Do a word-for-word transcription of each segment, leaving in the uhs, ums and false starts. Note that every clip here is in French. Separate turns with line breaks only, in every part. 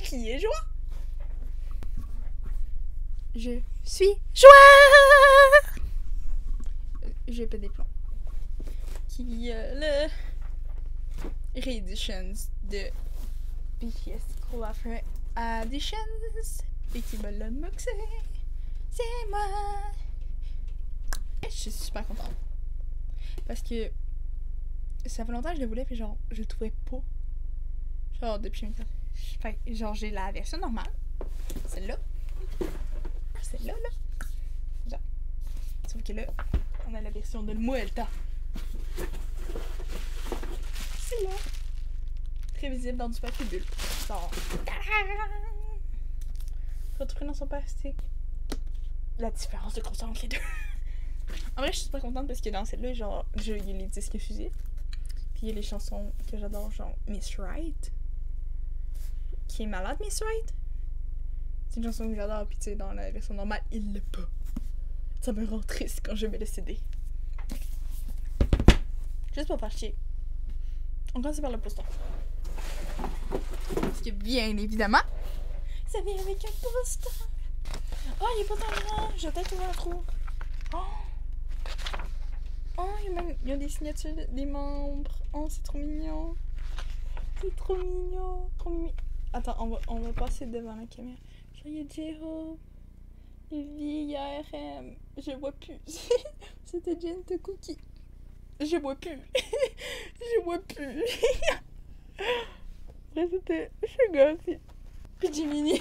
Qui est joie? Je suis joie! J'ai pas des plombs. Qui a le Reeditions de B T S School of Additions et qui me l'a moxé. C'est moi! Je suis super contente. Parce que ça fait longtemps que je le voulais, puis genre, je le trouvais pas. Genre, depuis maintenant. Fait genre, j'ai la version normale. Celle-là. Celle-là, là. Genre. Sauf que là, on a la version de Muelta. C'est là. Très visible dans du papier bulle. Genre. Retrouvé dans son plastique. La différence de grosseur entre les deux. En vrai, je suis super contente parce que dans celle-là, genre, il y a les disques fusils. Puis il y a les chansons que j'adore, genre Miss Right. Qui est malade, Miss Right. C'est une chanson que j'adore, puis tu sais, dans la version normale, il l'a pas. Ça me rend triste quand je mets le C D. Juste pour faire chier. On commence par le poster. Parce que, bien évidemment, ça vient avec un poster. Oh, il est pas tant grand. J'ai peut-être trouvé un trou. Oh! Oh, il y a même il y a des signatures des membres. Oh, c'est trop mignon. C'est trop mignon. Trop mignon. Attends, on va, on va passer devant la caméra. Genre, il y a J-Hope. Il y a R M. Je vois plus. C'était Jin de Cookie. Je vois plus. Je vois plus. Après, c'était Sugar aussi. Puis Jiminy.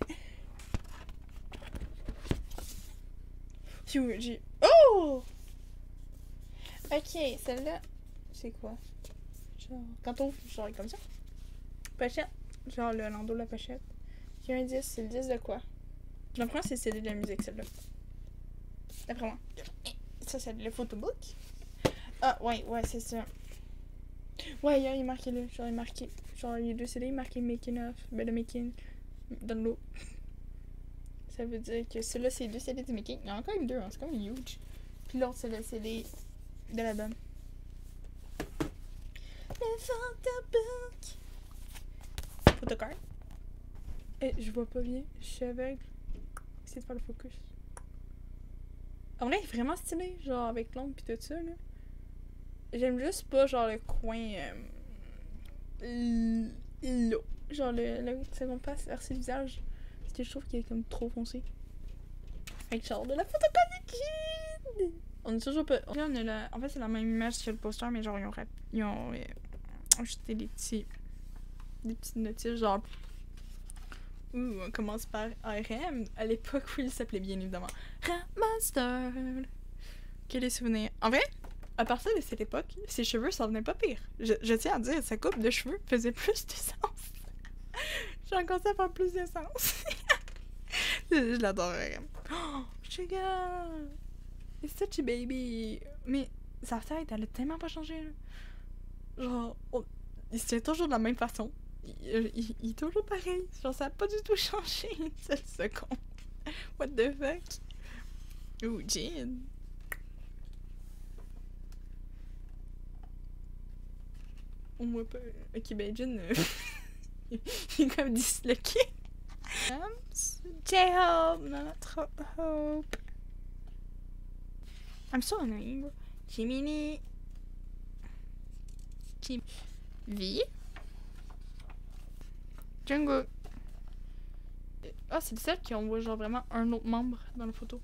J. Oh! Ok, celle-là, c'est quoi? Genre, quand on genre comme ça. Pochette. Genre le landau de la pochette. Il y a un disque, c'est le disque de quoi? D'après moi, c'est le C D de la musique, celle-là. D'après moi. Ça, c'est le photobook. Ah, ouais, ouais, c'est ça. Ouais, il est marqué là. Genre, il est marqué. Genre, il y a deux C D marqué Making of. Ben, le Making. Dans l'eau. Ça veut dire que celui-là, c'est deux C D du Making. Il y en a quand même deux, hein. C'est quand même huge. Puis l'autre, c'est le C D de l'album. Le photobook. Photocard. Eh, je vois pas bien. Je suis aveugle. Essaye de faire le focus. En vrai, il est vraiment stylé, genre avec l'ombre pis tout ça, là. J'aime juste pas, genre, le coin. Euh, là. Genre, le, le second passe vers ses visages. Parce que je trouve qu'il est comme trop foncé. Avec genre de la photocard. On est toujours pas. Là, on a la... En fait, c'est la même image que le poster, mais genre, ils ont, rap... ils ont euh, ajouté des petits. Des petites notices, genre. Ouh, on commence par R M, à l'époque où il s'appelait bien évidemment Ramaster. Quel est souvenir? En vrai, à partir de cette époque, ses cheveux s'en venaient pas pire. Je, je tiens à dire, sa coupe de cheveux faisait plus de sens. J'ai encore ça à faire plus de sens. je je l'adore, R M. Oh, Sugar! It's such a baby! Mais sa tête, elle a tellement pas changé, là. Genre, on... il se tient toujours de la même façon. Il, il, il est toujours pareil. Genre, ça a pas du tout changé une seule seconde. What the fuck? Ouh, Jin. On voit pas. Ok, ben Jin, euh... il est comme disloqué. J-Hope, notre Hope. I'm so annoying. Jiminy. Jim. V. Jungkook. Ah, c'est le seul qui on voit genre vraiment un autre membre dans la photo.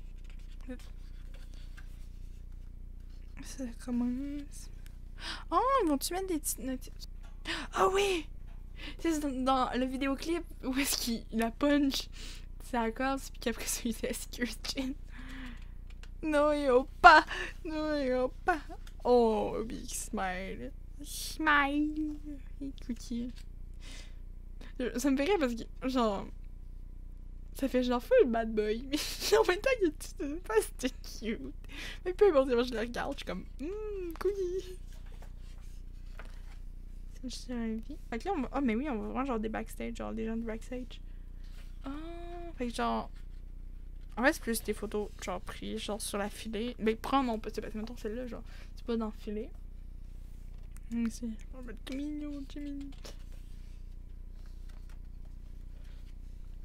Ça commence. Oh, ils vont-tu mettre des petites notices? Ah oh, oui! C'est dans, dans le vidéoclip où est-ce qu'il la punch sa corde, puis qu'après ça il s'excuse Jin. Non, yo pas! Non, yo pas! Oh, big smile. Smile! Et cookie. Ça me fait rire parce que, genre, ça fait genre full bad boy, mais en même temps, il est pas c'était cute. Mais peu importe, moi je le regarde, je suis comme, hum, cookie. C'est juste un vie. Fait que là, on va, oh, mais oui, on va voir genre des backstage, genre des gens de backstage. Ah, oh, fait que genre, en fait, c'est plus des photos, genre, prises, genre, sur la filée. Mais prends non, parce que, mettons, celle-là, genre, c'est pas dans le filet. Hum, c'est, on va mettre tout mignon, tout mignon.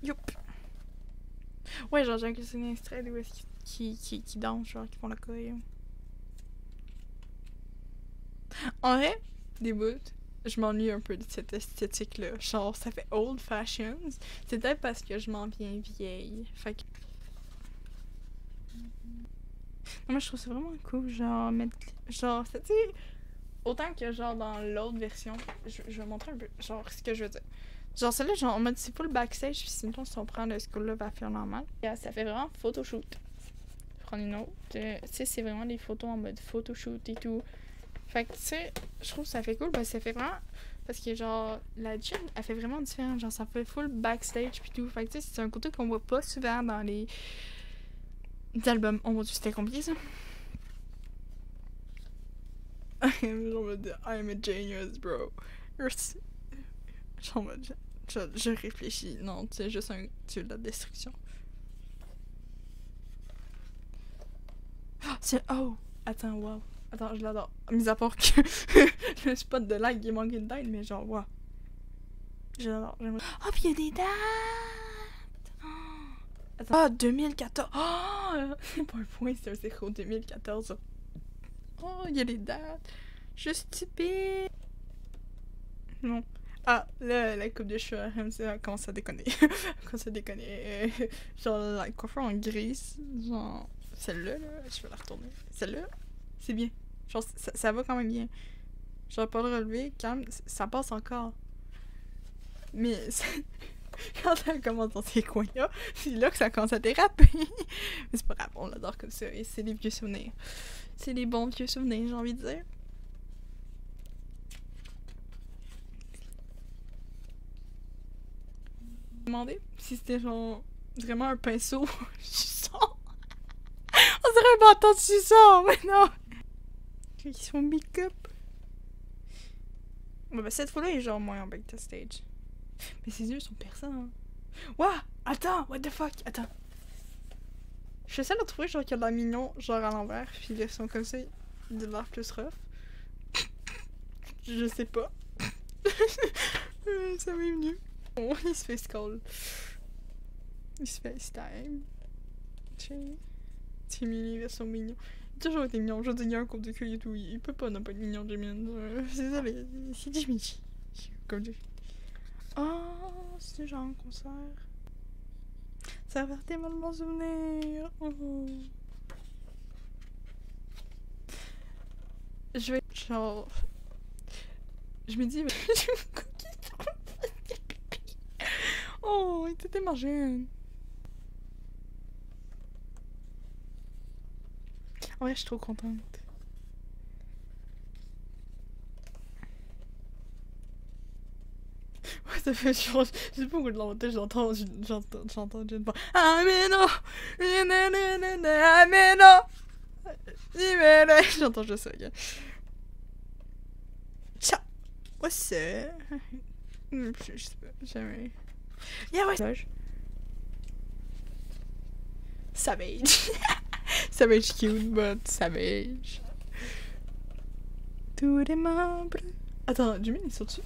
Youp. Ouais, genre, j'ai un extrait d'où est-ce qu'ils qui, qui, qui dansent, genre, qui font la choré. En vrai, des bouts, je m'ennuie un peu de cette esthétique-là. Genre, ça fait old fashion. C'est peut-être parce que je m'en viens vieille. Fait que. Non, moi, je trouve ça vraiment cool, genre, mettre. Genre, tu sais, autant que, genre, dans l'autre version, je, je vais montrer un peu, genre, ce que je veux dire. Genre, celle-là, genre, en mode, c'est pas le backstage, puis sinon, si on prend le school-là, va faire normal. Yeah, ça fait vraiment photoshoot. Prendre une autre. Euh, tu sais, c'est vraiment des photos en mode photoshoot et tout. Fait que, tu sais, je trouve que ça fait cool parce que ça fait vraiment. Parce que, genre, la gym, elle fait vraiment différent. Genre, ça fait full backstage pis tout. Fait que, tu sais, c'est un côté qu'on voit pas souvent dans les. les albums. Oh mon dieu, c'était compliqué ça. Genre, en mode, I'm a genius, bro. Genre, en mode, je, je réfléchis. Non, tu sais, juste un dieu de la destruction. C'est. Oh! Attends, wow. Attends, je l'adore. Mis à part que le spot de like il est manqué de tête, mais genre, wow. Je l'adore. J'aimerais. Oh, pis il y a des dates! Oh. Attends. Ah, deux mille quatorze! Oh! C'est pas un point, c'est un zéro. deux mille quatorze. Oh, il y a des dates. Je suis stupide. Non. Ah, là, la coupe de cheveux à Ramsey commence à déconner. commence à déconner. Genre, la coiffure en grise. Genre, celle-là, là, je vais la retourner. Celle-là, c'est bien. Genre, ça, ça va quand même bien. Genre, pas le relever, calme, ça passe encore. Mais quand ça commence dans ces coins-là, c'est là que ça commence à déraper. Mais c'est pas grave, on l'adore comme ça. Et c'est des vieux souvenirs. C'est des bons vieux souvenirs, j'ai envie de dire. Je me demandais si c'était genre vraiment un pinceau suçant. On dirait un bâton de suçant, mais non. Ils sont make-up. Bon, bah, cette fois-là, il est genre moins en back to stage. Mais ses yeux sont perçants. Hein. Ouah! Attends! What the fuck? Attends. Je suis celle à trouver genre qu'il y a de la mignon, genre à l'envers, puis ils sont comme ça, de l'air plus rough. Je sais pas. Ça m'est venu. Oh, il se fait skull. Il se fait style. C'est mignon, ils sont mignons. Il a toujours été mignon. Je veux dire, il y a un couple de queue et tout. Il peut pas ne pas être mignon, Jimmy. Euh, c'est désolé. C'est Jimmy. Comme Jimmy. Oh, c'est genre un concert. Ça va faire tellement de bons souvenirs. Oh. Je vais genre. Je me dis. Oh, il était tellement jeune. Ouais, je suis trop contente. Ouais, ça fait genre. Je sais pas pourquoi de l'entendre, j'entends. J'entends. J'entends Jen pas. Ameno! Ameno! J'entends juste ça, gars. Ciao! What's up? Je sais pas, jamais. Yeah, ouais! Savage! Savage cute, but savage. Tous les membres. Attends, Jimmy il saute dessus?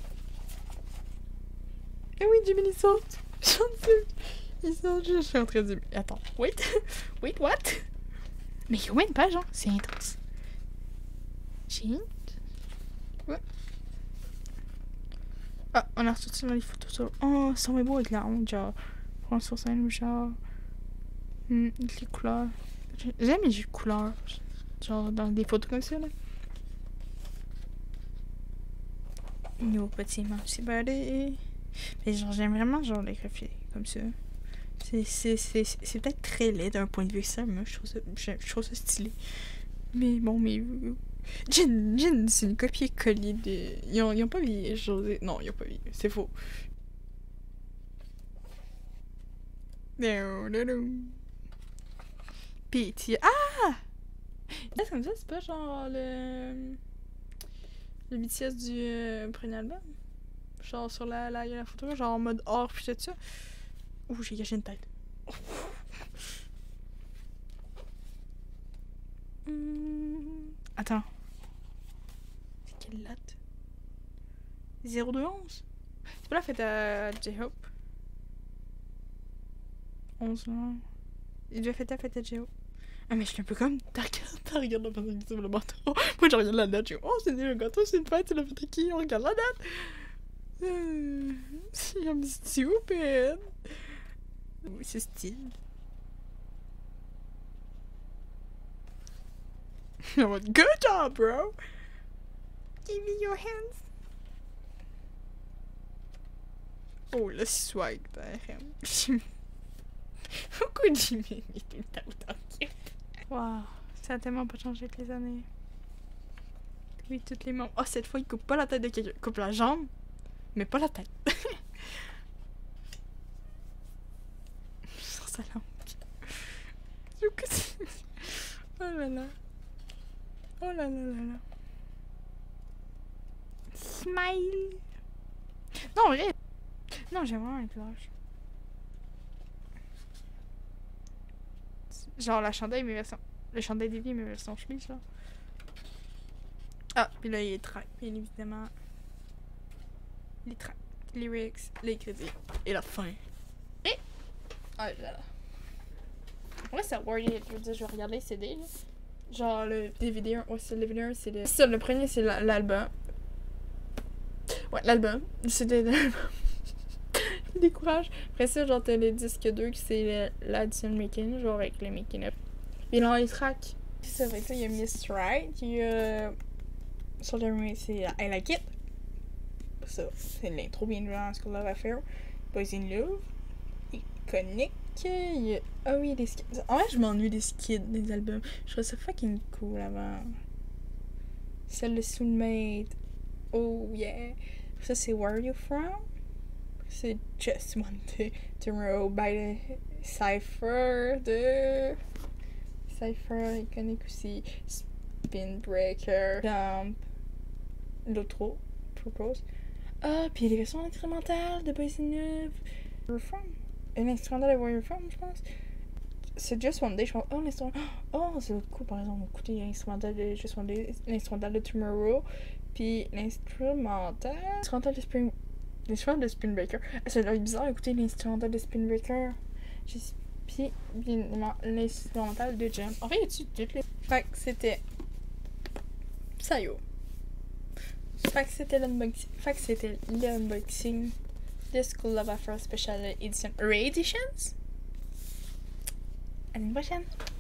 Eh oui, Jimmy il saute! Il saute, je suis en train de dire. Attends, wait! Wait, what? Mais il y a combien de pages, hein? C'est intense. Change? Ouais. Ah, on a ressorti dans les photos sur. Oh, ça va beau avec la honte, genre. Prendre sur scène, genre. Hmm, les couleurs. J'aime les couleurs. Genre dans des photos comme ça, là. Nos petits c'est balai. Mais genre, j'aime vraiment genre les reflets comme ça. C'est, c'est, c'est, c'est peut-être très laid d'un point de vue ça, mais je trouve ça, je, je trouve ça stylé. Mais bon, mais. Jin, Jin, c'est une copier-coller de. Ils ont, ils ont pas vieilli, José. Non, ils ont pas vieilli. C'est faux. Pitié. Ah! C'est comme ça, c'est pas genre le. Le B T S du euh, premier album? Genre sur la, la, la photo, genre en mode or pis tout ça. Ouh, j'ai gâché une tête. Mmh. Attends. C'est quelle date? zéro deux onze? C'est pas la fête à J-Hope? onze ans. Il devait fêter la fête de Géo. Ah, mais je suis un peu comme. T'as regardé la personne qui sur le bateau. Moi, je regarde la date. Je dis, oh, c'est le gâteau, c'est une fête, c'est la fête de qui? On regarde la date. Euh, I'm stupid. Oui, c'est style. Good job, bro. Give me your hands. Oh, le swag, d'ailleurs. Pourquoi Jimmy est tout le temps autant cute? Wow, ça a tellement pas changé avec les années. Oui, toutes les membres. Oh, cette fois, il coupe pas la tête de quelqu'un. Il coupe la jambe, mais pas la tête. Sur sa langue. Oh là là. Oh là là là là. Smile. Non, vrai. Non, j'ai vraiment un blush. Genre la chandail, mais version. Le chandail d'Evie, mais version chemise, là. Ah, puis là, il est track, bien évidemment. Les tracks, les lyrics, les crédits. Et la fin. Et. Ah, là là. En vrai, c'est worthy. Je veux dire, je vais regarder les C D, là. Genre le D V D un. Ouais, c'est le D V D un, c'est le. Ça, le premier, c'est l'album. Ouais, l'album. Le C D de l'album. Je me décourage. Après ça, genre, t'as le disque deux, qui c'est l'addition making, genre avec le making up. Puis là, les tracks. C'est vrai, ça, il y a Miss Right, il y a. Sur le remake, c'est I Like It. Ça, c'est l'intro bien joué School of Affair. Boys in Love. Iconique. Il y a... Ah oui, des skins. En vrai, je m'ennuie des skins des albums. Je trouve ça fucking cool avant. Celle de Soulmate. Oh yeah. Ça, c'est Where Are You From? C'est Just One Day Tomorrow by the Cypher de. Cypher, iconique aussi. Spin Breaker. Jump. L'autre. Propose. Ah, puis il y a des versions instrumentales de Boys in Love. Where Are You From? Un instrumental de Where Are You From, je pense. C'est Just One Day, je pense. Oh, l'instrumental. Oh, c'est l'autre coup, par exemple. Écoutez, l'instrumental de Just One Day, l'instrumental de Tomorrow. Puis l'instrumental. L'instrumental de Spin. L'instrumental de Spin Breaker. C'est bizarre, écoutez, l'instrumental de Spin Breaker. Puis, bien l'instrumental de Jam. En fait, il y a-tu toutes les. Fait que c'était. Ça y est. Fait que c'était l'unboxing. Fait que c'était l'unboxing de School of Affair Special Edition. Re-editions? À une prochaine!